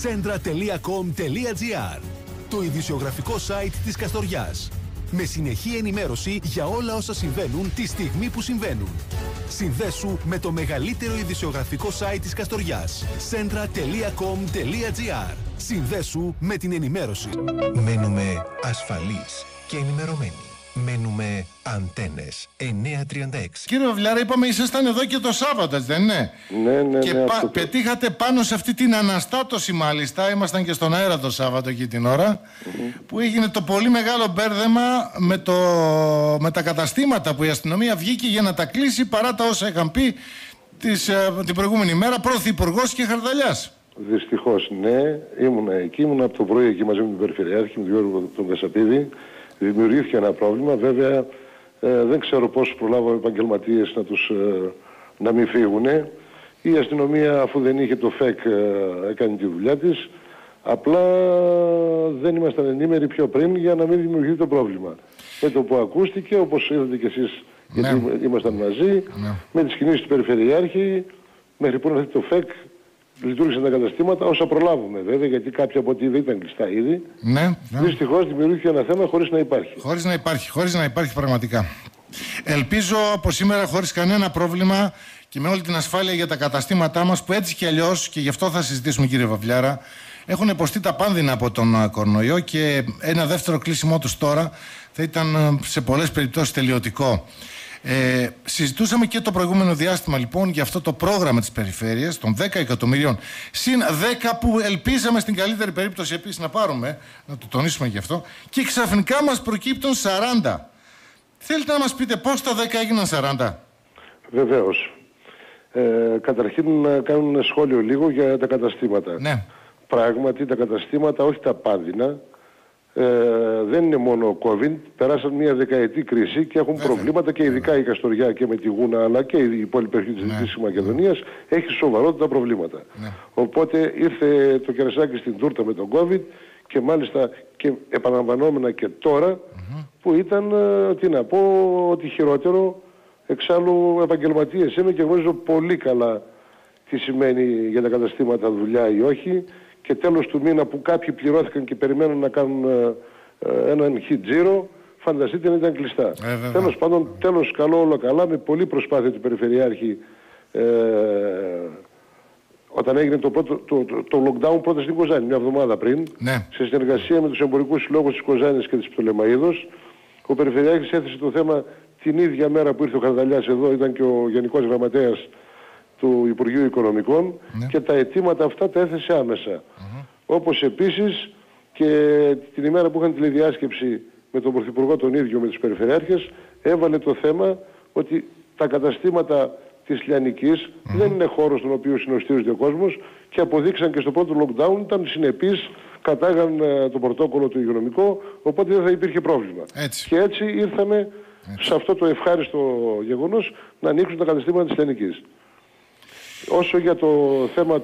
Centra.com.gr, το ειδησιογραφικό site της Καστοριάς. Με συνεχή ενημέρωση για όλα όσα συμβαίνουν τη στιγμή που συμβαίνουν. Συνδέσου με το μεγαλύτερο ειδησιογραφικό site της Καστοριάς. Centra.com.gr. Συνδέσου με την ενημέρωση. Μένουμε ασφαλείς και ενημερωμένοι. Μένουμε Αντένες 936. Κύριε Βαβλιάρα, είπαμε ήσασταν εδώ και το Σάββατο, δεν είναι? Ναι. Και πετύχατε πάνω σε αυτή την αναστάτωση, μάλιστα. Ήμασταν και στον αέρα το Σάββατο εκεί την ώρα, που έγινε το πολύ μεγάλο μπέρδεμα με τα καταστήματα που η αστυνομία βγήκε για να τα κλείσει, παρά τα όσα είχαν πει την προηγούμενη μέρα Πρωθυπουργός και Χαρδαλιάς. Δυστυχώς, ναι. Ήμουν εκεί, ήμουν από το πρωί εκεί μαζί με τον Περιφερειάρχη, με τον Γιώργο τον Βεσσαπίδη. Δημιουργήθηκε ένα πρόβλημα. Βέβαια, δεν ξέρω πώς προλάβαμε επαγγελματίες να μην φύγουνε. Η αστυνομία, αφού δεν είχε το ΦΕΚ, έκανε τη δουλειά της. Απλά δεν ήμασταν ενήμεροι πιο πριν για να μην δημιουργηθεί το πρόβλημα. Με το που ακούστηκε, όπως είδατε κι εσείς, γιατί ήμασταν μαζί, με τις κινήσεις του Περιφερειάρχη, μέχρι που να έρθει το ΦΕΚ, λειτουργήσαν τα καταστήματα όσα προλάβουμε βέβαια, γιατί κάποια από ό,τι είδε ήταν κλειστά ήδη. Ναι. Δυστυχώς δημιουργήθηκε ένα θέμα χωρίς να υπάρχει. Χωρίς να υπάρχει πραγματικά. Ελπίζω από σήμερα χωρίς κανένα πρόβλημα και με όλη την ασφάλεια για τα καταστήματά μας, που έτσι κι αλλιώς, και γι' αυτό θα συζητήσουμε, κύριε Βαβλιάρα, έχουν υποστεί τα πάνδυνα από τον κορονοϊό και ένα δεύτερο κλείσιμό τους τώρα θα ήταν σε πολλές περιπτώσεις τελειωτικό. Συζητούσαμε και το προηγούμενο διάστημα λοιπόν για αυτό το πρόγραμμα της περιφέρειας των 10 εκατομμυρίων συν 10 που ελπίζαμε στην καλύτερη περίπτωση επίσης να πάρουμε, να το τονίσουμε γι' αυτό, και ξαφνικά μας προκύπτουν 40. Θέλετε να μας πείτε πώς τα 10 έγιναν 40? Βεβαίως. Καταρχήν να κάνουμε ένα σχόλιο λίγο για τα καταστήματα. Ναι. Πράγματι τα καταστήματα, όχι τα πάνδυνα, δεν είναι μόνο COVID, περάσαν μια δεκαετή κρίση και έχουν προβλήματα, και ειδικά η Καστοριά και με τη Γούνα, αλλά και η υπόλοιπη περιοχή της Δυτικής Μακεδονίας έχει σοβαρότητα προβλήματα. Οπότε ήρθε το κερασάκι στην τούρτα με τον COVID, και μάλιστα και επαναλαμβανόμενα και τώρα, που ήταν, τι να πω, ότι χειρότερο. Εξάλλου επαγγελματίες είμαι και γνωρίζω πολύ καλά τι σημαίνει για τα καταστήματα δουλειά ή όχι. Και τέλος του μήνα που κάποιοι πληρώθηκαν και περιμένουν να κάνουν έναν χιτζίρο, φανταστείτε να ήταν κλειστά. Τέλος πάντων, τέλος καλό, όλο καλά, με πολλή προσπάθεια του Περιφερειάρχη, όταν έγινε το lockdown πρώτα στην Κοζάνη, μια εβδομάδα πριν, σε συνεργασία με τους εμπορικούς συλλόγους της Κοζάνης και της Πτολεμαΐδος, ο Περιφερειάρχης έθεσε το θέμα την ίδια μέρα που ήρθε ο Χαρδαλιάς εδώ, ήταν και ο Γενικός Γραμματέας του Υπουργείου Οικονομικών, και τα αιτήματα αυτά τα έθεσε άμεσα. Όπως επίσης και την ημέρα που είχαν τηλεδιάσκεψη με τον Πρωθυπουργό τον ίδιο, με τους Περιφερειάρχες, έβαλε το θέμα ότι τα καταστήματα της Λιανικής δεν είναι χώρος στον οποίο συνοστίζεται ο κόσμος, και αποδείξαν και στο πρώτο lockdown, ήταν συνεπείς, κατάγαν το πρωτόκολλο του υγειονομικό, οπότε δεν θα υπήρχε πρόβλημα. Και έτσι ήρθαμε σε αυτό το ευχάριστο γεγονός να ανοίξουν τα καταστήματα της Λιανικής. Όσο για το θέμα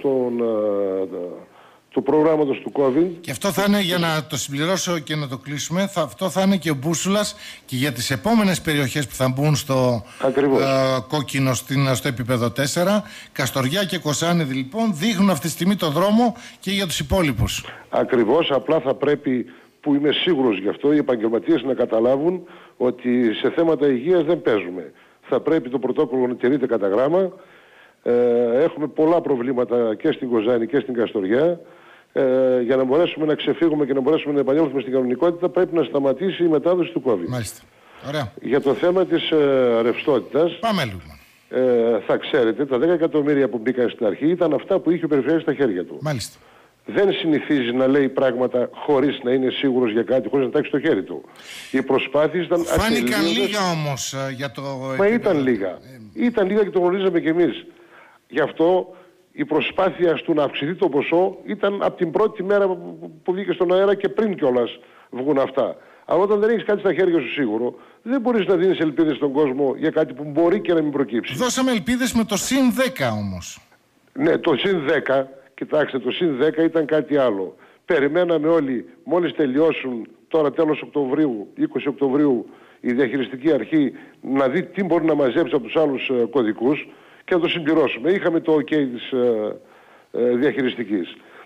του προγράμματος του COVID. Και αυτό θα είναι, για να το συμπληρώσω και να το κλείσουμε, αυτό θα είναι και ο μπούσουλας και για τις επόμενες περιοχές που θα μπουν στο κόκκινο στο επίπεδο 4. Καστοριά και Κοσάνιδη λοιπόν δείχνουν αυτή τη στιγμή το δρόμο και για τους υπόλοιπους. Ακριβώς, απλά θα πρέπει, που είμαι σίγουρος γι' αυτό, οι επαγγελματίες να καταλάβουν ότι σε θέματα υγείας δεν παίζουμε. Θα πρέπει το πρωτόκολλο να τηρείται κατά γράμμα. Έχουμε πολλά προβλήματα και στην Κοζάνη και στην Καστοριά. Για να μπορέσουμε να ξεφύγουμε και να μπορέσουμε να επανέλθουμε στην κανονικότητα, πρέπει να σταματήσει η μετάδοση του COVID. Μάλιστα. Ωραία. Για το θέμα της ρευστότητας, πάμε λίγο. Θα ξέρετε, τα 10 εκατομμύρια που μπήκαν στην αρχή ήταν αυτά που είχε ο Περιφερειάρχης στα χέρια του. Μάλιστα. Δεν συνηθίζει να λέει πράγματα χωρίς να είναι σίγουρος για κάτι, χωρίς να τα έχει στο χέρι του. Οι προσπάθειες ήταν φάνηκαν λίγα όμως για το... Μα ήταν λίγα. Ήταν λίγα και το γνωρίζαμε κι εμείς. Γι' αυτό η προσπάθεια του να αυξηθεί το ποσό ήταν από την πρώτη μέρα που βγήκε στον αέρα και πριν κιόλας βγουν αυτά. Αλλά όταν δεν έχεις κάτι στα χέρια σου σίγουρο, δεν μπορείς να δίνεις ελπίδες στον κόσμο για κάτι που μπορεί και να μην προκύψει. Δώσαμε ελπίδες με το συν 10 όμως. Ναι, το συν 10, κοιτάξτε, το συν 10 ήταν κάτι άλλο. Περιμέναμε όλοι, μόλις τελειώσουν τώρα τέλος Οκτωβρίου, 20 Οκτωβρίου, η διαχειριστική αρχή να δει τι μπορεί να μαζέψει από τους άλλους κωδικούς και να το συμπληρώσουμε. Είχαμε το OK της διαχειριστικής.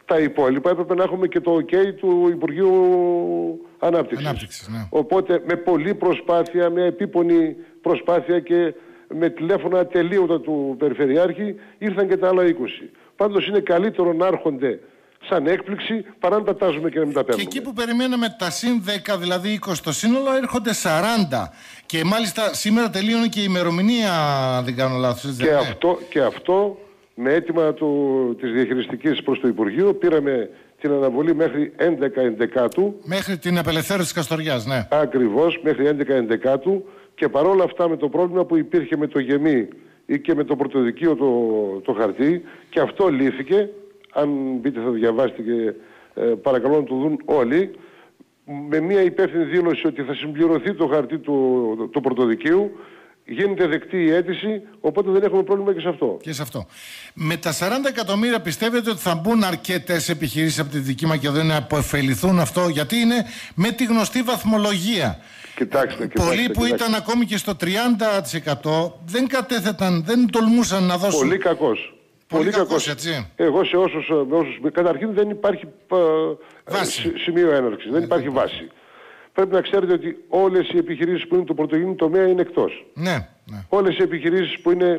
Τα υπόλοιπα έπρεπε να έχουμε και το OK του Υπουργείου Ανάπτυξης. Ναι. Οπότε με πολλή προσπάθεια, με επίπονη προσπάθεια και με τηλέφωνα ατελείωτα του Περιφερειάρχη ήρθαν και τα άλλα 20. Πάντως είναι καλύτερο να έρχονται σαν έκπληξη παρά να τα τάζουμε και να μην τα παίρνουμε. Και εκεί που περιμέναμε τα συν 10, δηλαδή 20 το σύνολο, έρχονται 40. Και μάλιστα σήμερα τελείωνε και η ημερομηνία, αν δεν κάνω λάθος. Και αυτό με αίτημα της διαχειριστικής προς το Υπουργείο πήραμε την αναβολή μέχρι 11 μέχρι την απελευθέρωση της Καστοριάς, ναι. Ακριβώς, μέχρι 11 και παρόλα αυτά με το πρόβλημα που υπήρχε με το γεμί ή και με το πρωτοδικείο το χαρτί, και αυτό λύθηκε. Αν μπείτε θα διαβάσετε και παρακαλώ να το δουν όλοι, με μια υπεύθυνη δήλωση ότι θα συμπληρωθεί το χαρτί του πρωτοδικείου, γίνεται δεκτή η αίτηση, οπότε δεν έχουμε πρόβλημα και σε αυτό. Και σε αυτό. Με τα 40 εκατομμύρια πιστεύετε ότι θα μπουν αρκετές επιχειρήσεις από τη Δυτική Μακεδονία να αποφεληθούν αυτό, γιατί είναι με τη γνωστή βαθμολογία. Κοιτάξτε, πολλοί που ήταν ακόμη και στο 30% δεν κατέθεταν, δεν τολμούσαν να δώσουν. Πολύ κακός. Πολύ κακός, έτσι. Εγώ σε όσους καταρχήν δεν υπάρχει σημείο έναρξης, δεν υπάρχει βάση. Πρέπει να ξέρετε ότι όλες οι επιχειρήσεις που είναι του πρωτογενή τομέα είναι εκτός. Ναι. Όλες οι επιχειρήσεις που είναι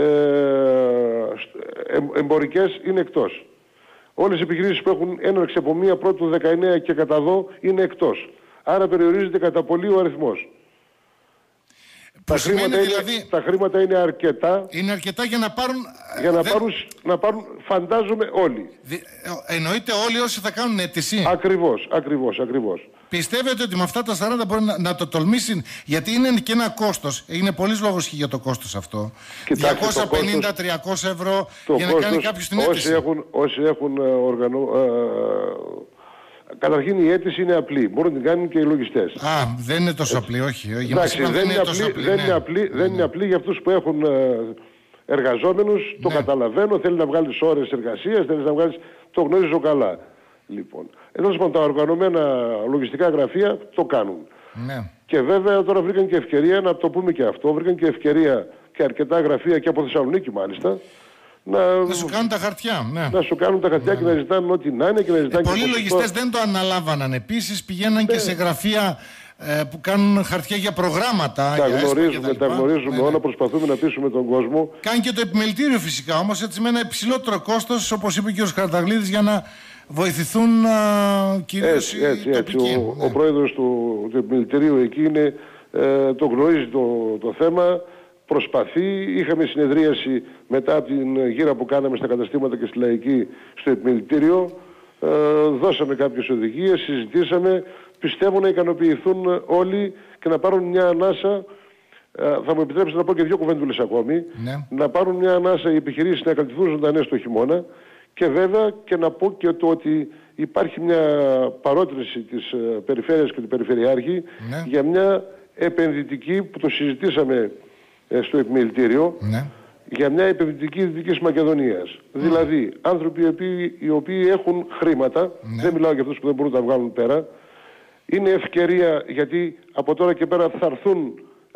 εμπορικές είναι εκτός. Όλες οι επιχειρήσεις που έχουν έναρξη από 1 Πρώτου 19 και κατά εδώ είναι εκτός. Άρα περιορίζεται κατά πολύ ο αριθμός. Τα χρήματα είναι αρκετά. Είναι αρκετά για να πάρουν... να πάρουν φαντάζομαι όλοι. Εννοείται όλοι όσοι θα κάνουν αίτηση. Ακριβώς. Πιστεύετε ότι με αυτά τα 40 μπορεί να το τολμήσει, γιατί είναι και ένα κόστος. Είναι πολλής λόγος και για το κόστος αυτό. 250-300 ευρώ για να κάνει κάποιος την αίτηση. Όσοι έχουν καταρχήν η αίτηση είναι απλή. Μπορούν να την κάνουν και οι λογιστές. Δεν είναι τόσο απλή, όχι. Εντάξει, δεν είναι απλή για αυτούς που έχουν εργαζόμενους. Ναι. Το καταλαβαίνω, θέλει να βγάλεις ώρες εργασίας, θέλει να βγάλεις... Το γνωρίζω καλά. Λοιπόν, εδώ τα οργανωμένα λογιστικά γραφεία το κάνουν. Ναι. Και βέβαια τώρα βρήκαν και ευκαιρία, να το πούμε και αυτό, βρήκαν και ευκαιρία και αρκετά γραφεία και από Θεσσαλονίκη μάλιστα, να σου κάνουν τα χαρτιά. Ναι. Να σου κάνουν τα χαρτιά και να ζητάνε ό,τι να είναι και να ζητάνε. Πολλοί λογιστές δεν το αναλάβαναν. Επίσης πηγαίναν και σε γραφεία που κάνουν χαρτιά για προγράμματα. Τα γνωρίζουμε όλα, προσπαθούμε να πείσουμε τον κόσμο. Κάνει και το επιμελητήριο φυσικά όμως, έτσι με ένα υψηλότερο κόστος, όπως είπε και ο Καρταγλίδης, για να βοηθηθούν κυρίως οι τοπικοί. Ο πρόεδρος του επιμελητηρίου εκεί είναι, το γνωρίζει το θέμα. Προσπαθεί, είχαμε συνεδρίαση μετά από την γύρα που κάναμε στα καταστήματα και στη Λαϊκή στο επιμελητήριο, δώσαμε κάποιες οδηγίες, συζητήσαμε, πιστεύω να ικανοποιηθούν όλοι και να πάρουν μια ανάσα. Θα μου επιτρέψετε να πω και 2 κουβέντουλες ακόμη. Ναι. Να πάρουν μια ανάσα οι επιχειρήσεις να κρατηθούν ζωντανές το χειμώνα, και βέβαια και να πω και το ότι υπάρχει μια παρότριση της Περιφέρειας και του Περιφερειάρχη, ναι, για μια επενδυτική που το συζητήσαμε στο επιμελητήριο, ναι, για μια επενδυτική Δυτικής Μακεδονίας. Δηλαδή άνθρωποι οι οποίοι έχουν χρήματα, ναι, δεν μιλάω για αυτούς που δεν μπορούν να τα βγάλουν πέρα, είναι ευκαιρία, γιατί από τώρα και πέρα θα έρθουν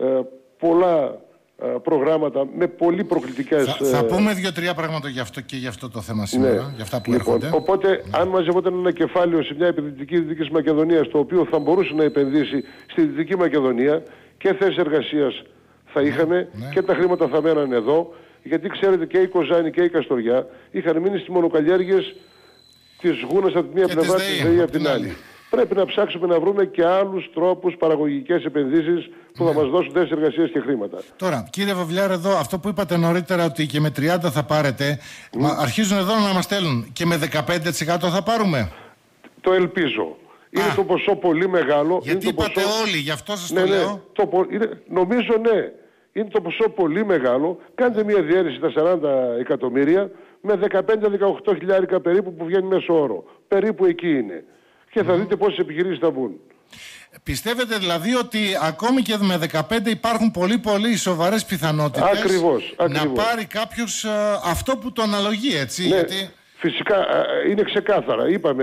πολλά προγράμματα με πολύ προκλητικές... Θα πούμε 2-3 πράγματα γι' αυτό και γι' αυτό το θέμα σήμερα, ναι, για αυτά που έρχονται. Οπότε, ναι, αν μαζευόταν ένα κεφάλαιο σε μια επενδυτική Δυτικής Μακεδονίας, το οποίο θα μπορούσε να επενδύσει στη Δυτική Μακεδονία, και θέσεις εργασίας θα είχαμε, ναι, και τα χρήματα θα μέναν εδώ, γιατί ξέρετε και η Κοζάνη και η Καστοριά είχαν μείνει στις μονοκαλλιέργειες της Γούνας από τη μία πλευρά, της ΔΕΗ από την άλλη. Πρέπει να ψάξουμε να βρούμε και άλλους τρόπους, παραγωγικές επενδύσεις που, ναι, θα μας δώσουν θέσεις εργασίας και χρήματα. Τώρα, κύριε Βαβλιάρα, εδώ αυτό που είπατε νωρίτερα, ότι και με 30 θα πάρετε, αρχίζουν εδώ να μας στέλνουν. Και με 15% θα πάρουμε. Το ελπίζω. Είναι το ποσό πολύ μεγάλο. Γιατί είναι το είπατε ποσό... όλοι, γι' αυτό σας το λέω. Νομίζω ναι. Είναι το ποσό πολύ μεγάλο. Κάντε μια διαίρεση τα 40 εκατομμύρια με 15-18 χιλιάρικα περίπου που βγαίνει μέσω όρο. Περίπου εκεί είναι. Και θα δείτε πόσες επιχειρήσεις θα μπουν. Πιστεύετε δηλαδή ότι ακόμη και με 15 υπάρχουν πολύ σοβαρές πιθανότητες, ακριβώς, να πάρει κάποιος αυτό που το αναλογεί, έτσι? Ναι, γιατί... φυσικά είναι ξεκάθαρα. Είπαμε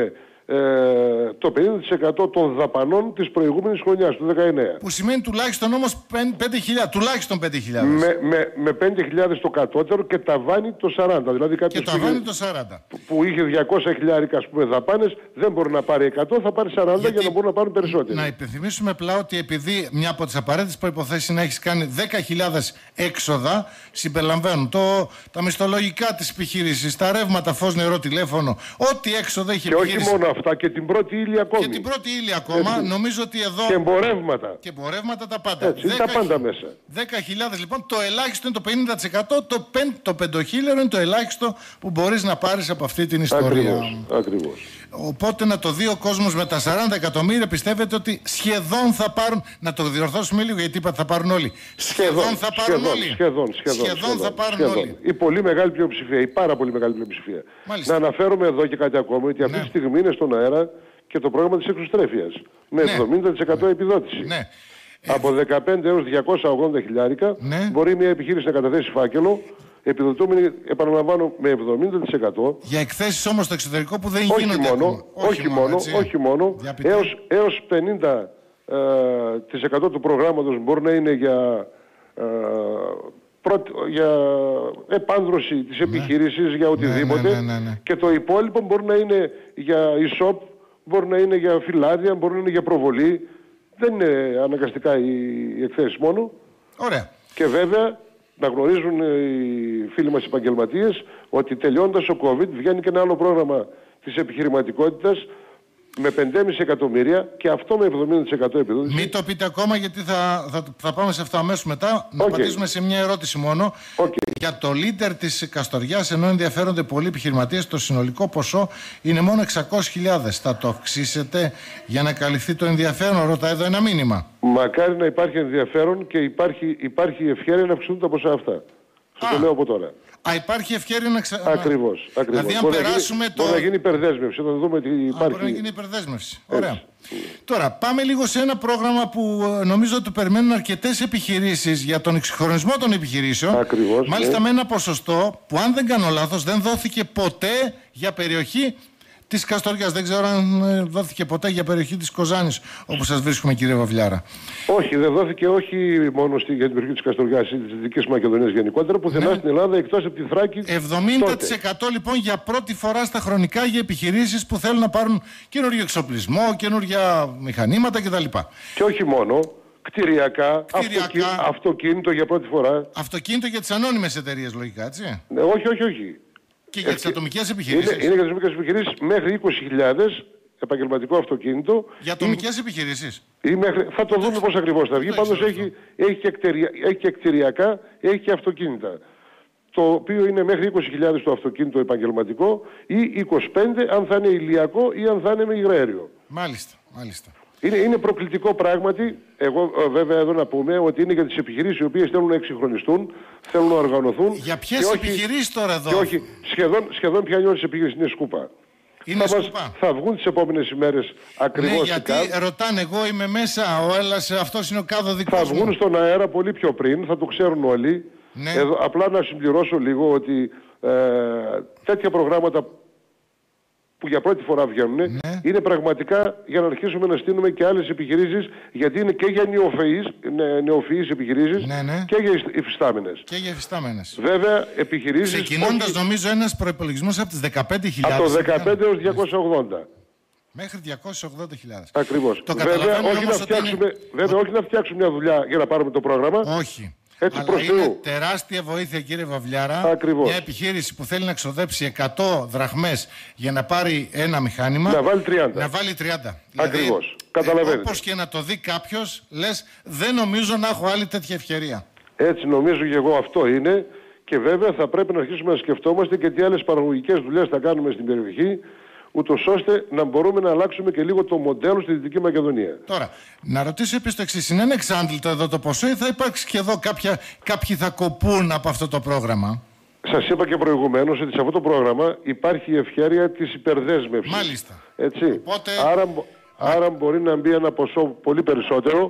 το 50% των δαπανών της προηγούμενης χρονιάς, του 19. Που σημαίνει τουλάχιστον όμως 5.000, τουλάχιστον 5.000. Με 5.000 το κατώτερο και ταβάνι το 40. Δηλαδή κάποιος που είχε 200 χιλιάρικα, ας πούμε, δαπάνες, δεν μπορεί να πάρει 100, θα πάρει 40 για να μπορούν να πάρουν περισσότεροι. Να υπενθυμίσουμε απλά ότι επειδή μια από τις απαραίτητες προϋποθέσεις είναι να έχεις κάνει 10.000 έξοδα, συμπεριλαμβάνουν τα μισθολογικά της επιχείρησης, τα ρεύματα, φως, νερό, τηλέφωνο, ό,τι έξοδα έχει επιχείρηση. Και όχι μόνο αυτά, και την πρώτη ύλη ακόμη. Και την πρώτη ύλη ακόμα, έτσι. Νομίζω ότι εδώ. Και εμπορεύματα. Και εμπορεύματα τα πάντα. Έτσι, τα πάντα μέσα. 10.000 λοιπόν, το ελάχιστο είναι το 50%, το πεντοχίλιαρο είναι το ελάχιστο που μπορείς να πάρεις από αυτή την ιστορία. Ακριβώς. Οπότε να το δει ο κόσμος με τα 40 εκατομμύρια, πιστεύετε ότι σχεδόν θα πάρουν. Να το διορθώσουμε λίγο, γιατί είπατε θα πάρουν όλοι. Σχεδόν θα πάρουν όλοι. Σχεδόν θα πάρουν όλοι. Η πολύ μεγάλη πλειοψηφία, η πάρα πολύ μεγάλη πλειοψηφία. Μάλιστα. Να αναφέρουμε εδώ και κάτι ακόμα, ότι αυτή τη στιγμή είναι στον αέρα και το πρόγραμμα της εξωστρέφειας. Με 70% επιδότηση. Ναι. Από 15 έως 280 χιλιάρικα μπορεί μια επιχείρηση να καταθέσει φάκελο, επιδοτούμενη, επαναλαμβάνω, με 70%. Για εκθέσεις όμως στο εξωτερικό που δεν γίνονται ακόμα. Όχι μόνο. Έως 50% του προγράμματος μπορεί να είναι για επάνδρωση της επιχείρησης, για οτιδήποτε. Και το υπόλοιπο μπορεί να είναι για e-shop, μπορεί να είναι για φυλάδια, μπορεί να είναι για προβολή. Δεν είναι αναγκαστικά οι εκθέσεις μόνο. Ωραία. Και βέβαια να γνωρίζουν οι φίλοι μας επαγγελματίες ότι τελειώντας ο COVID βγαίνει και ένα άλλο πρόγραμμα της επιχειρηματικότητας με 5,5 εκατομμύρια και αυτό με 70% επιδότηση. Μην το πείτε ακόμα, γιατί θα πάμε σε αυτό αμέσως μετά. Να απαντήσουμε σε μια ερώτηση μόνο. Για το leader της Καστοριάς, ενώ ενδιαφέρονται πολλοί επιχειρηματίες, το συνολικό ποσό είναι μόνο 600.000. Θα το αυξήσετε για να καλυφθεί το ενδιαφέρον? Ρωτάει εδώ ένα μήνυμα. Μακάρι να υπάρχει ενδιαφέρον και υπάρχει ευχέρεια να αυξηθούν τα ποσά αυτά. Το λέω από τώρα. Υπάρχει ευκαιρία να Ακριβώς. Δηλαδή, αν περάσουμε μπορεί να γίνει υπερδέσμευση, όταν δούμε τι υπάρχει. Μπορεί να γίνει υπερδέσμευση. Ωραία. Τώρα, πάμε λίγο σε ένα πρόγραμμα που νομίζω ότι περιμένουν αρκετές επιχειρήσεις για τον εξυγχρονισμό των επιχειρήσεων. Ακριβώς. Μάλιστα με ένα ποσοστό που, αν δεν κάνω λάθος, δεν δόθηκε ποτέ για περιοχή της Καστοριάς. Δεν ξέρω αν δόθηκε ποτέ για περιοχή της Κοζάνης, όπως σας βρίσκουμε, κύριε Βαβλιάρα. Όχι, δεν δόθηκε, όχι μόνο για την περιοχή της Καστοριάς ή της Δυτικής Μακεδονίας γενικότερα, πουθενά στην Ελλάδα εκτός από τη Θράκη. 70% λοιπόν για πρώτη φορά στα χρονικά για επιχειρήσεις που θέλουν να πάρουν καινούριο εξοπλισμό, καινούργια μηχανήματα κτλ. Και όχι μόνο. Κτηριακά. Αυτοκίνητο για πρώτη φορά. Αυτοκίνητο για τις ανώνυμες εταιρείες, λογικά, έτσι. Όχι. Και για τις ατομικές επιχειρήσεις. Είναι για τις ατομικές επιχειρήσεις μέχρι 20.000 επαγγελματικό αυτοκίνητο. Για ατομικές επιχειρήσεις. Θα το δούμε πώς ακριβώς θα βγει. Πάντως έχει και κτηριακά, έχει και αυτοκίνητα. Το οποίο είναι μέχρι 20.000 το αυτοκίνητο επαγγελματικό ή 25 αν θα είναι ηλιακό ή αν θα είναι με υγραέριο. Μάλιστα. Είναι προκλητικό πράγματι. Εγώ βέβαια εδώ να πούμε ότι είναι για τις επιχειρήσεις οι οποίες θέλουν να εξυγχρονιστούν, θέλουν να οργανωθούν. Για ποιες επιχειρήσεις τώρα εδώ? Και όχι, σχεδόν πια όλες τις επιχειρήσεις είναι σκούπα. Θα βγουν τις επόμενες ημέρες ακριβώς. Ναι, γιατί ρωτάνε, εγώ είμαι μέσα, ο Έλλας, αυτός είναι ο κάδο δικός μου. Θα βγουν στον αέρα πολύ πιο πριν, θα το ξέρουν όλοι. Ναι. Απλά να συμπληρώσω λίγο ότι τέτοια προγράμματα που για πρώτη φορά βγαίνουν, είναι πραγματικά για να αρχίσουμε να στείλουμε και άλλες επιχειρήσεις, γιατί είναι και για νεοφυείς επιχειρήσεις και για υφιστάμενες. Βέβαια, επιχειρήσεις... Ξεκινώντας νομίζω ένας προϋπολογισμός από τις 15.000. Από το 15 έως 280. Μέχρι 280.000. Ακριβώς. Βέβαια, όχι να φτιάξουμε μια δουλειά για να πάρουμε το πρόγραμμα. Όχι. Έτσι αλλά είναι τεράστια βοήθεια, κύριε Βαβλιάρα. Ακριβώς. Μια επιχείρηση που θέλει να ξοδέψει 100 δραχμές για να πάρει ένα μηχάνημα, να βάλει 30. Δηλαδή, Ακριβώς. Καταλαβαίνετε. Όπως και να το δει κάποιος, λες, δεν νομίζω να έχω άλλη τέτοια ευκαιρία. Έτσι νομίζω και εγώ, αυτό είναι. Και βέβαια θα πρέπει να αρχίσουμε να σκεφτόμαστε και τι άλλες παραγωγικές δουλειές θα κάνουμε στην περιοχή, ούτως ώστε να μπορούμε να αλλάξουμε και λίγο το μοντέλο στη Δυτική Μακεδονία. Τώρα, να ρωτήσω επίσης το εξής. Είναι ανεξάντλητο εδώ το ποσό ή θα υπάρξει και εδώ κάποιοι θα κοπούν από αυτό το πρόγραμμα? Σας είπα και προηγουμένως ότι σε αυτό το πρόγραμμα υπάρχει η ευχέρεια της υπερδέσμευσης. Μάλιστα. Έτσι. Οπότε... Άρα μπορεί να μπει ένα ποσό πολύ περισσότερο,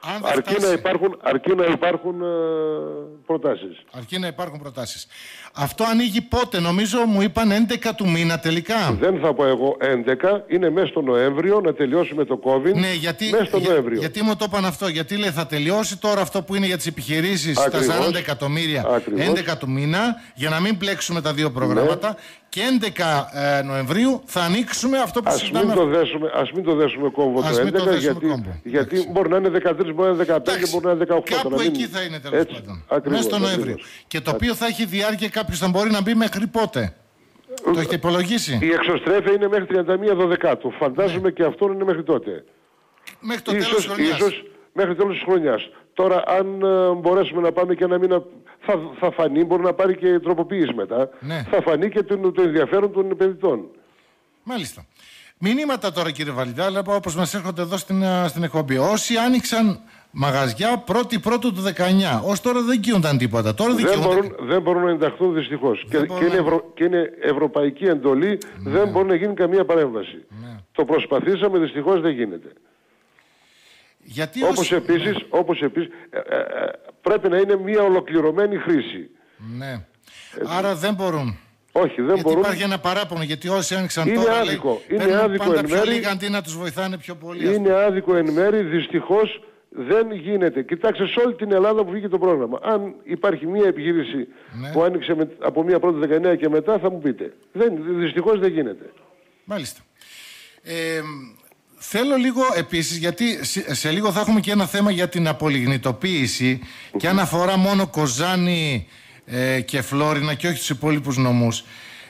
Αρκεί να υπάρχουν προτάσεις. Αρκεί να υπάρχουν προτάσεις. Αυτό ανοίγει πότε? Νομίζω μου είπαν 11 του μήνα τελικά. Δεν θα πω εγώ 11, είναι μέσα στο Νοέμβριο να τελειώσουμε το COVID. Ναι, γιατί, μέσα στο Νοέμβριο. Γιατί μου το είπαν αυτό? Γιατί λέει θα τελειώσει τώρα αυτό που είναι για τις επιχειρήσεις, τα 40 εκατομμύρια, 11 του μήνα, για να μην μπλέξουμε τα δύο προγράμματα. Ναι. Και 11 Νοεμβρίου θα ανοίξουμε αυτό που συζητάμε. Ας μην το δέσουμε κόμβο το 11, γιατί μπορεί να είναι 13, μπορεί να είναι 15, μπορεί να είναι 18. Κάπου εκεί θα είναι τέλος πάντων. Μέσα στο Νοέμβριο. Και το οποίο θα έχει διάρκεια, κάποιος θα μπορεί να μπει μέχρι πότε? Το έχετε υπολογίσει? Η εξωστρέφεια είναι μέχρι 31 Δωδεκάτου. Φαντάζομαι και αυτό είναι μέχρι τότε. Μέχρι το τέλος της χρονιάς. Ίσως μέχρι τέλος της χρονιάς. Τώρα αν μπορέσουμε να πάμε και ένα μήνα, θα φανεί, μπορεί να πάρει και τροποποίηση μετά. Ναι. Θα φανεί και το ενδιαφέρον των επενδυτών. Μάλιστα. Μηνύματα τώρα, κύριε Βαλιντάλα, όπως μας έρχονται εδώ στην εκπομπή. Όσοι άνοιξαν μαγαζιά Πρώτου του 19, ως τώρα δεν κοιούνταν τίποτα. Τώρα δεν μπορούν να ενταχθούν δυστυχώς. Και είναι ευρωπαϊκή εντολή, δεν μπορεί να γίνει καμία παρέμβαση. Το προσπαθήσαμε, δυστυχώς δεν γίνεται. Γιατί όπως επίσης πρέπει να είναι μια ολοκληρωμένη χρήση. Ναι. Άρα δεν μπορούν. Όχι, δεν μπορούν. Υπάρχει ένα παράπονο, γιατί όσοι άνοιξαν είναι τώρα άδικο. Είναι άδικο εν μέρη. Λίγα αντί να τους βοηθάνε πιο πολύ. Είναι άδικο εν μέρη, δυστυχώς δεν γίνεται. Κοιτάξτε, σε όλη την Ελλάδα που βγήκε το πρόγραμμα. Αν υπάρχει μια επιχείρηση που άνοιξε από μια πρώτη 19 και μετά, θα μου πείτε. Δυστυχώς δεν γίνεται. Μάλιστα. Θέλω λίγο επίσης, γιατί σε λίγο θα έχουμε και ένα θέμα για την απολιγνητοποίηση και αν αφορά μόνο Κοζάνη και Φλόρινα και όχι τους υπόλοιπους νομούς.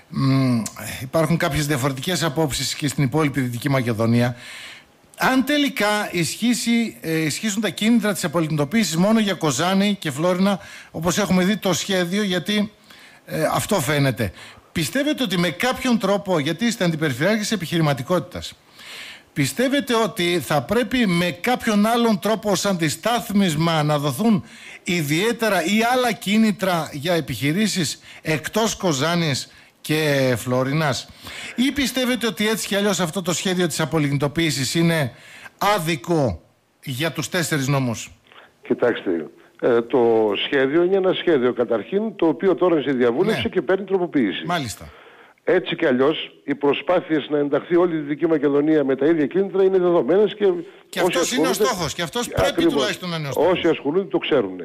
Υπάρχουν κάποιες διαφορετικές απόψεις και στην υπόλοιπη Δυτική Μακεδονία. Αν τελικά ισχύσουν τα κίνητρα της απολιγνητοποίησης μόνο για Κοζάνη και Φλόρινα, όπως έχουμε δει το σχέδιο, γιατί αυτό φαίνεται. Πιστεύετε ότι με κάποιον τρόπο, γιατί είστε αντιπεριφερειάρχης επιχειρηματικότητας, πιστεύετε ότι θα πρέπει με κάποιον άλλον τρόπο ως αντιστάθμισμα να δοθούν ιδιαίτερα ή άλλα κίνητρα για επιχειρήσεις εκτός Κοζάνης και Φλόρινας, ή πιστεύετε ότι έτσι κι αλλιώς αυτό το σχέδιο της απολιγνητοποίησης είναι άδικο για τους 4 νόμους? Κοιτάξτε, το σχέδιο είναι ένα σχέδιο καταρχήν, το οποίο τώρα είναι σε διαβούλευση και παίρνει τροποποίηση. Μάλιστα. Έτσι κι αλλιώς οι προσπάθειες να ενταχθεί όλη η Δυτική Μακεδονία με τα ίδια κίνητρα είναι δεδομένες και αυτός είναι ο στόχος και αυτός πρέπει τουλάχιστον να είναι ο στόχος. Όσοι ασχολούνται το ξέρουν.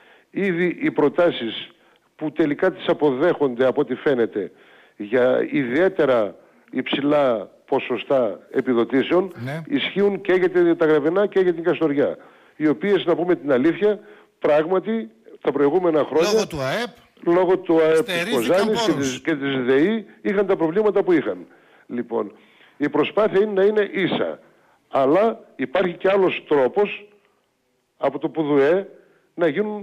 Ήδη οι προτάσεις που τελικά τις αποδέχονται από ό,τι φαίνεται για ιδιαίτερα υψηλά ποσοστά επιδοτήσεων ισχύουν και για τα Γρεβενά και για την Καστοριά, οι οποίες, να πούμε την αλήθεια, πράγματι τα προηγούμενα χρόνια λόγω του ΑΕΠ της Κοζάνης και της ΔΕΗ είχαν τα προβλήματα που είχαν. Λοιπόν, η προσπάθεια είναι να είναι ίσα. Αλλά υπάρχει και άλλος τρόπος από το ΠΟΔΟΕ να γίνουν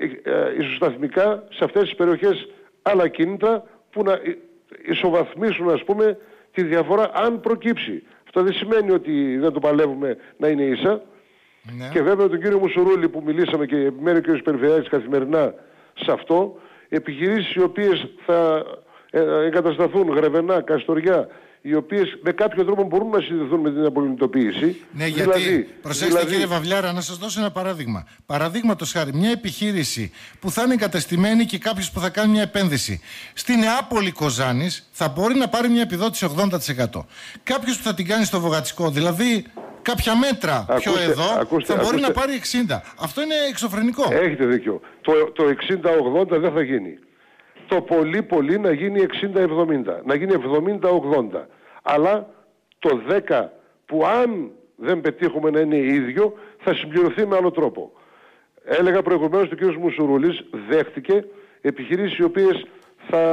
ισοσταθμικά σε αυτές τις περιοχές άλλα κίνητρα που να ισοβαθμίσουν, ας πούμε, τη διαφορά αν προκύψει. Αυτό δεν σημαίνει ότι δεν το παλεύουμε να είναι ίσα. Ναι. Και βέβαια τον κύριο Μουσουρούλη που μιλήσαμε και επιμένει ο κύριος Περιφερειάρχης καθημερινά σε αυτό, επιχειρήσεις οι οποίες θα εγκατασταθούν Γρεβενά, Καστοριά, οι οποίες με κάποιο τρόπο μπορούν να συνδεθούν με την απολιγνητοποίηση. Ναι, γιατί, προσέξτε κύριε Βαβλιάρα, να σας δώσω ένα παράδειγμα. Παραδείγματος χάρη, μια επιχείρηση που θα είναι εγκατεστημένη και κάποιος που θα κάνει μια επένδυση στη Νεάπολη Κοζάνης θα μπορεί να πάρει μια επιδότηση 80%. Κάποιος που θα την κάνει στο Βογατσικό, δηλαδή κάποια μέτρα πιο εδώ, θα μπορεί να πάρει 60%. Αυτό είναι εξωφρενικό. Έχετε δίκιο. Το 60-80 δεν θα γίνει. Το πολύ να γίνει 60-70, να γίνει 70-80. Αλλά το 10 που αν δεν πετύχουμε να είναι ίδιο, θα συμπληρωθεί με άλλο τρόπο. Έλεγα προηγουμένως ο κ. Μουσουρούλης δέχτηκε επιχειρήσεις οι οποίες θα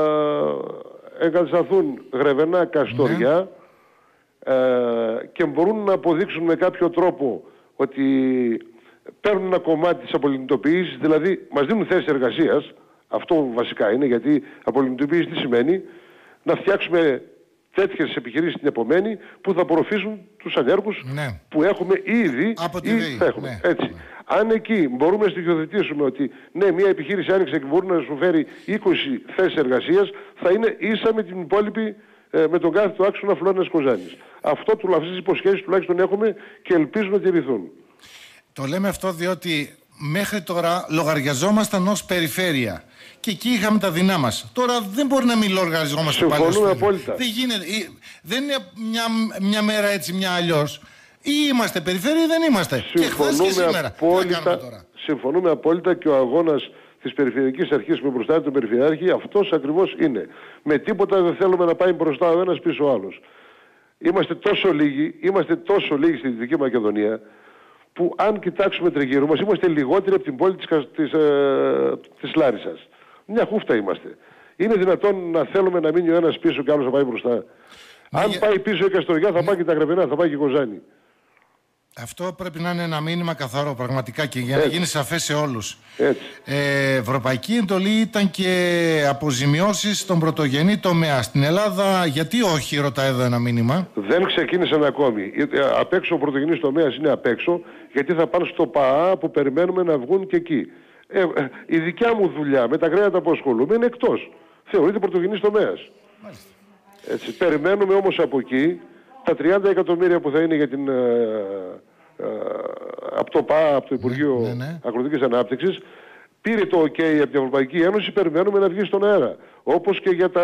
εγκατασταθούν Γρεβενά, Καστοριά και μπορούν να αποδείξουν με κάποιο τρόπο ότι παίρνουν ένα κομμάτι της απολιγνητοποίησης, δηλαδή μας δίνουν θέσεις εργασίας. Αυτό βασικά είναι, γιατί απολιγνητοποίηση τι σημαίνει? Να φτιάξουμε τέτοιες επιχειρήσεις την επομένη που θα απορροφήσουν τους ανέργους που έχουμε ήδη ή θα έχουμε. Έτσι. Αν εκεί μπορούμε να στοιχειοθετήσουμε ότι ναι, μια επιχείρηση άνοιξε και μπορεί να σου φέρει 20 θέσεις εργασίας, θα είναι ίσα με την υπόλοιπη, με τον κάθετο άξονα Φλόρινας Κοζάνης. Αυτές τις υποσχέσεις τουλάχιστον έχουμε και ελπίζω να τηρηθούν. Το λέμε αυτό διότι μέχρι τώρα λογαριαζόμασταν ως περιφέρεια. Και εκεί είχαμε τα δεινά μας. Τώρα δεν μπορεί να μην λογαριαζόμαστε πάλι. Συμφωνούμε απόλυτα. Δεν γίνεται. Δεν είναι μια μέρα έτσι, μια αλλιώς. Ή είμαστε περιφέρεια ή δεν είμαστε. Και χθες και σήμερα. Συμφωνούμε απόλυτα και ο αγώνας της Περιφερειακής Αρχής με μπροστά τον Περιφερειάρχη αυτός ακριβώς είναι. Με τίποτα δεν θέλουμε να πάει μπροστά ο ένας πίσω ο άλλος. Είμαστε τόσο λίγοι στη Δυτική Μακεδονία που αν κοιτάξουμε τριγύρω μας είμαστε λιγότεροι από την πόλη της Λάρισσας. Μια χούφτα είμαστε. Είναι δυνατόν να θέλουμε να μείνει ο ένας πίσω και ο άλλος να πάει μπροστά? Αν πάει πίσω η Καστοριά θα πάει και τα Γρεβενά, θα πάει και η Κοζάνη. Αυτό πρέπει να είναι ένα μήνυμα καθαρό πραγματικά και για να γίνει σαφές σε όλους. Ευρωπαϊκή εντολή ήταν και αποζημιώσεις στον πρωτογενή τομέα. Στην Ελλάδα γιατί όχι, ρωτάει εδώ ένα μήνυμα. Δεν ξεκίνησαν ακόμη. Απ' έξω ο πρωτογενής τομέας είναι απ' έξω, γιατί θα πάνε στο ΠΑΑ που περιμένουμε να βγουν και εκεί. Η δικιά μου δουλειά με τα κρέατα που ασχολούμαι είναι εκτός. Θεωρείται πρωτογενής τομέας. Έτσι, περιμένουμε όμως από εκεί τα 30 εκατομμύρια που θα είναι για την, από το ΠΑΑ, από το Υπουργείο Αγροτικής Ανάπτυξης. Πήρε το OK από την Ευρωπαϊκή Ένωση, περιμένουμε να βγει στον αέρα. Όπως και για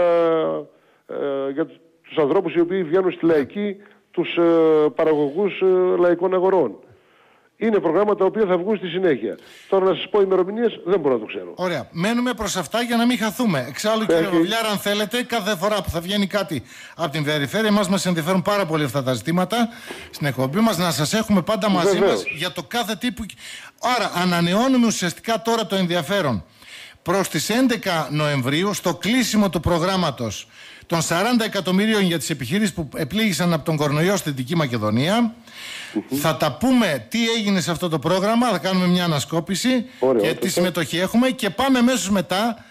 τους ανθρώπους οι οποίοι βγαίνουν στη λαϊκή, τους παραγωγούς λαϊκών αγορών. Είναι προγράμματα τα οποία θα βγουν στη συνέχεια. Τώρα να σας πω ημερομηνίες δεν μπορώ να το ξέρω. Ωραία. Μένουμε προς αυτά για να μην χαθούμε. Εξάλλου κύριε Βαβλιάρα, αν θέλετε, κάθε φορά που θα βγαίνει κάτι από την περιφέρεια μας ενδιαφέρουν πάρα πολύ αυτά τα ζητήματα στην εκπομπή μας, να σας έχουμε πάντα μαζί μας για το κάθε τύπο. Άρα ανανεώνουμε ουσιαστικά τώρα το ενδιαφέρον προς τις 11 Νοεμβρίου στο κλείσιμο του προγράμματος των 40 εκατομμυρίων για τις επιχειρήσεις που επλήγησαν από τον κορονοϊό στη Δυτική Μακεδονία. Θα τα πούμε τι έγινε σε αυτό το πρόγραμμα, θα κάνουμε μια ανασκόπηση και τι συμμετοχή έχουμε και πάμε αμέσως μετά.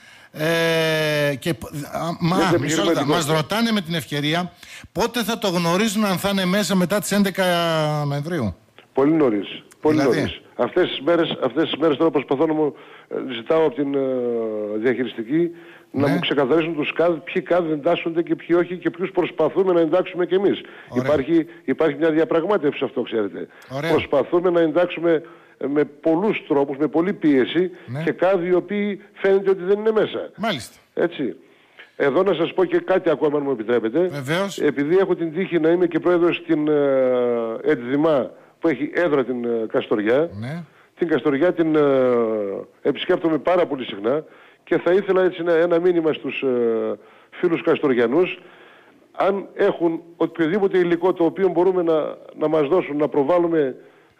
Μας ρωτάνε με την ευκαιρία πότε θα το γνωρίζουν, αν θα είναι μέσα μετά τις 11 Νοεμβρίου. Πολύ νωρίς. Νωρίς. Αυτές τις μέρες τώρα προσπαθώ να μου ζητάω από την διαχειριστική να μου ξεκαθαρίσουν τους ΚΑΔ, ποιοι ΚΑΔ εντάσσονται και ποιοι όχι και ποιους προσπαθούμε να εντάξουμε κι εμείς. Υπάρχει μια διαπραγμάτευση αυτό, ξέρετε. Προσπαθούμε να εντάξουμε με πολλούς τρόπους, με πολλή πίεση και ΚΑΔ οι οποίοι φαίνεται ότι δεν είναι μέσα. Μάλιστα. Έτσι. Εδώ να σας πω και κάτι ακόμα, αν μου επιτρέπετε. Βεβαίως. Επειδή έχω την τύχη να είμαι και πρόεδρος στην ΕΤΔΙΜΑ που έχει έδρα την Καστοριά. Την Καστοριά την επισκέπτομαι πάρα πολύ συχνά και θα ήθελα έτσι ένα μήνυμα στους φίλους Καστοριανούς, αν έχουν οποιοδήποτε υλικό το οποίο μπορούμε να μας δώσουν, να προβάλλουμε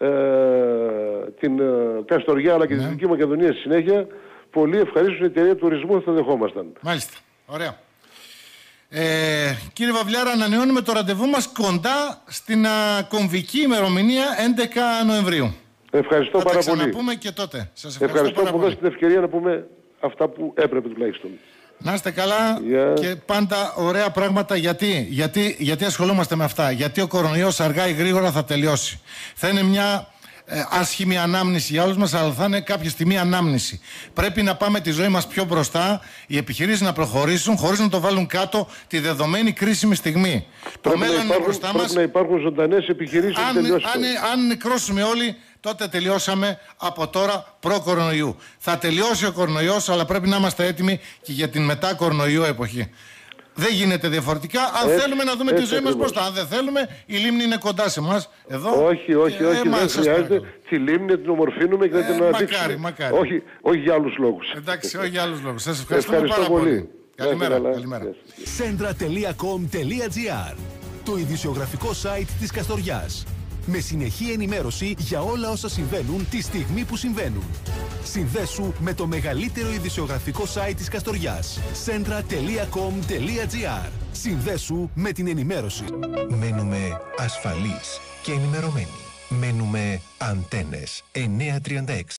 την Καστοριά αλλά και τη Δυτική Μακεδονία στη συνέχεια, πολύ ευχαρίστως, η εταιρεία τουρισμού θα δεχόμασταν. Μάλιστα. Ωραία. Κύριε Βαβλιάρα, ανανεώνουμε το ραντεβού μας κοντά στην κομβική ημερομηνία 11 Νοεμβρίου. Ευχαριστώ πάρα πολύ. Θα τα ξαναπούμε και τότε. Σας ευχαριστώ που δώσετε την ευκαιρία να πούμε αυτά που έπρεπε τουλάχιστον. Να είστε καλά και πάντα ωραία πράγματα. Γιατί ασχολούμαστε με αυτά? Γιατί ο κορονοϊός αργά ή γρήγορα θα τελειώσει. Θα είναι μια άσχημη ανάμνηση για όλους μας, αλλά θα είναι κάποια στιγμή ανάμνηση. Πρέπει να πάμε τη ζωή μας πιο μπροστά, οι επιχειρήσεις να προχωρήσουν χωρίς να το βάλουν κάτω τη δεδομένη κρίσιμη στιγμή. Το μέλλον είναι μπροστά μας. Πρέπει να υπάρχουν ζωντανές επιχειρήσεις. Αν νεκρώσουμε όλοι, τότε τελειώσαμε από τώρα προ-κορονοϊού. Θα τελειώσει ο κορονοϊός, αλλά πρέπει να είμαστε έτοιμοι και για την μετά-κορονοϊού εποχή. Δεν γίνεται διαφορετικά. Αν θέλουμε να δούμε τη ζωή μας μπροστά. Αν δεν θέλουμε, η λίμνη είναι κοντά σε εμάς. Εδώ. Όχι. Δεν χρειάζεται. Τη λίμνη να την ομορφύνουμε και να την αναπτύξουμε. Μακάρι. Όχι για άλλους λόγους. Εντάξει, όχι για άλλους λόγους. Σας ευχαριστώ πάρα πολύ. Καλημέρα. Centra.com.gr, το ειδησιογραφικό site της Καστοριάς. Με συνεχή ενημέρωση για όλα όσα συμβαίνουν τη στιγμή που συμβαίνουν. Συνδέσου με το μεγαλύτερο ειδησιογραφικό site της Καστοριάς. Centra.com.gr. Συνδέσου με την ενημέρωση. Μένουμε ασφαλείς και ενημερωμένοι. Μένουμε Αντένες 936.